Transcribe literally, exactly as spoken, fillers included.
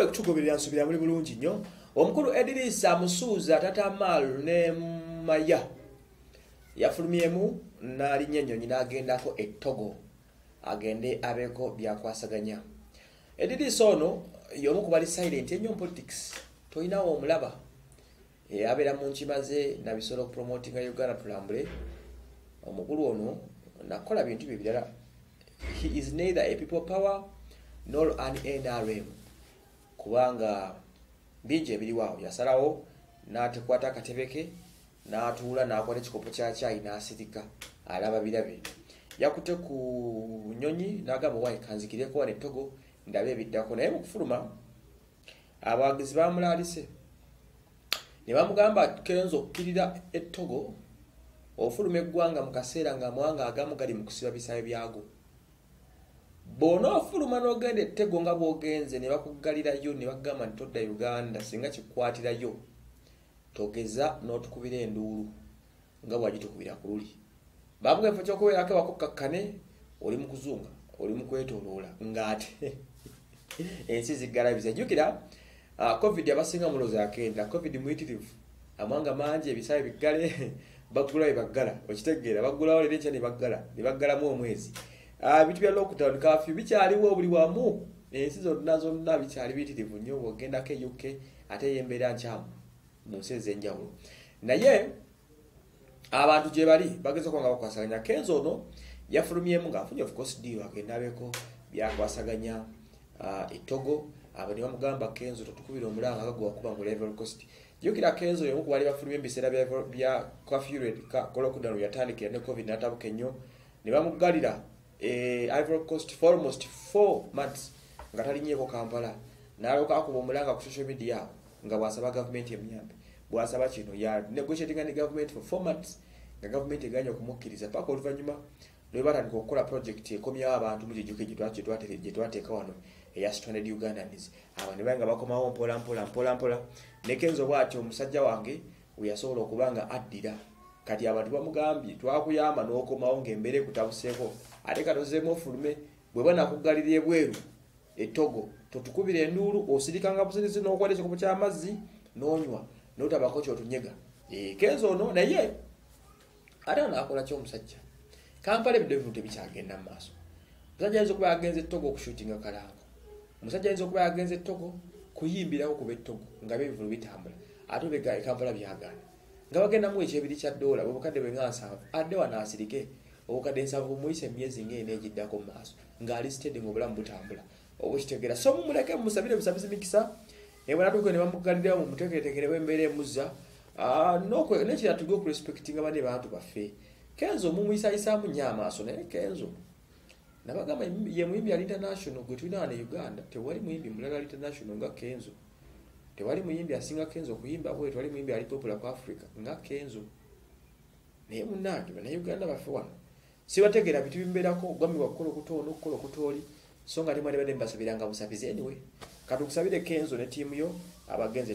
mwe tugoberera nsubira muri bulungi nnyo. Omukulu Edrisa Musuuza Tata Mal ne Maya yafulumyemu nali nnyonyi n'agendako e Togo agende abeko byakwasaganya. Edrisa ono y'omu ku bali silent ennyo mu politics, toyinawo omulaba e abeera mu nkimaze na bisolo promoting Uganda tulambule. Omukulu ono nakola bintu bye birala. He is neither a people power nor an N R M kubanga bingi ebiriwaawo. Yasalawo n'atekwata akatebeke n'atuula n'akwata ekikopo kya caayi n'asirika alaba birabe. Yakutte ku nnyonyi n'agamba waayi kanzikireko wano e Togo ndabe ebiddako, naye mu kufuluma abawagizi bamulaalise ne bamugamba Kenzo okkirira e Togo ofuluma eggwanga mu kaseera ng'amawanga agamu gali mu kusiba bisaawe byago. Bono ofuluma n'ogenda e Togo nga bw'ogenze ne bakuggalirayo ne bagamba nti todda Uganda singa kikwatirayo togeza n'otukubira enduulu nga bwagitukubira ku luli. Bavuga efo ky'okubeerako ewakukkakane oli mu kuzunga oli mu kwetooloola ng'ate ensi ziggalabiza. Jjukira uh, covid abasinga mulooza akenda covid muyitirivu amawanga mangi ebisaawe biggale baggulawo ebaggala okitegeera baggulawo leero enkya ne baggala ne baggalamu omwezi. Ah bitu bya lockdown curfew bikyaliwo buli wamu, ensi zonna zonna bikyali bitirivu nnyo bw'ogendako e U K ate yembeera nkyamu mu nsi ez'enjawulo. Naye abantu gye bali bageza kwanga bakwasaganya. Kenzo ono yafulumyemu ng'afunye of course deal agenda abeko byakwasaganya uh, e Togo. Abo ne bamugamba Kenzo totukubira omulanga agagwa kuba mu level cost. Jjukira Kenzo y'omu ku bali bafulumye mu biseera bya curfew lockdown yatandikira ne covid n'atabuka ennyo ne bamuggalira eh Ivory Coast for almost four months nga talinnyeko Kampala n'aloka akuba omulanga ku social media nga bwasaba government emuyambe. Bwasaba kino ya negotiating ne government for four months nga government eganya okumukkiriza paka oluvannyuma lwe batandika okukola project ekomyawo abantu mu gijuke gye twateeka wano eya stranded Ugandans. Aba ne banga bakomawo mpola mpola mpola mpola. Ne Kenzo bw'atyo omusajja wange we yasobola okuba nga addira. Kati abantu bamugambye twakuyamba n'okomawo ng'embeera ekutabuseeko ate katozeemu ofulume bwe banakuggalira ebweru e Togo totukubira enduulu osirikanga busirizi n'okwata ekikopo ky'amazzi n'onywa n'otabako ky'otunyega. E Kenzo ono naye ate n'akola ky'omusajja Kampala ebintu tebikyagenda mu maaso. Omusajja ayinza okuba agenze e Togo okushuutinga kalanga. Omusajja ayinza okuba agenze e Togo kuyimbirawo kuba e Togo nga b'ebivulu bitambula ate obega e Kampala byagaana nga bagenda mu ekyebiri kya ddoola obukadde bwe nga nsanvu adde wanaasirike obukadde nsanvu muyise emyezi ng'ena egiddako mu maaso ng'ali steady ng'obulamu butambula obukitegeera. So mumuleke mumusabire busabizi mikisa ne bwanatuuke ne bamuggalirawo mu muteekeretekere w'embeera emuzza n'ekirala tuge okurespectinga bane bantu baffe. Kenzo mumuyisayisaamu nnyo amaaso naye Kenzo nabagamba ye muyimbi ali international gwe tulina ne Uganda tewali muyimbi mulala ali international nga Kenzo. Tewali muyimbi asinga Kenzo kuyimba bwe tewali muyimbi ali popular ku Africa nga Kenzo. Naye munnange bana Uganda bafe wano sibategeera bitu bimbeerako gwami wakukola okutoona okukola okutooli so nga temwali badde mbasabiranga busabizi anyway katukusabire Kenzo ne tiimu yo abagenze